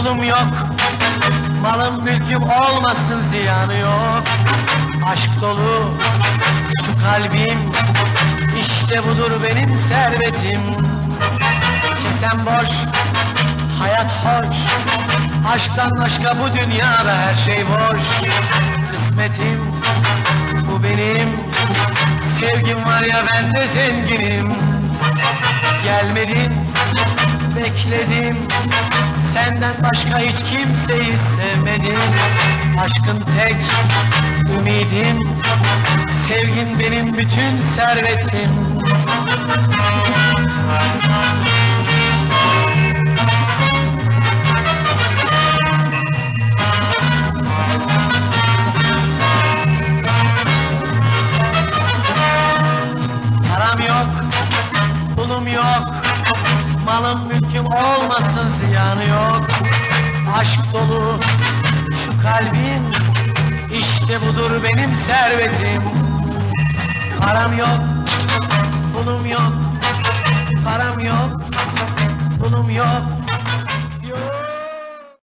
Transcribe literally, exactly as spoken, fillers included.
pulum yok, malım mülküm olmasın ziyanı yok. Aşk dolu şu kalbim, işte budur benim servetim. Kesem boş, hayat hoş, aşktan başka bu dünyada her şey boş. Kısmetim bu benim, sevgim var ya ben de zenginim. Gelmedin, bekledim, senden başka hiç kimseyi sevmedim. Aşkın tek ümidim, sevgin benim bütün servetim. Param yok, pulum yok, malım mülküm olmasın ziyanı yok. Aşk dolu şu kalbim, işte budur benim servetim. Param yok, pulum yok, param yok, pulum yok.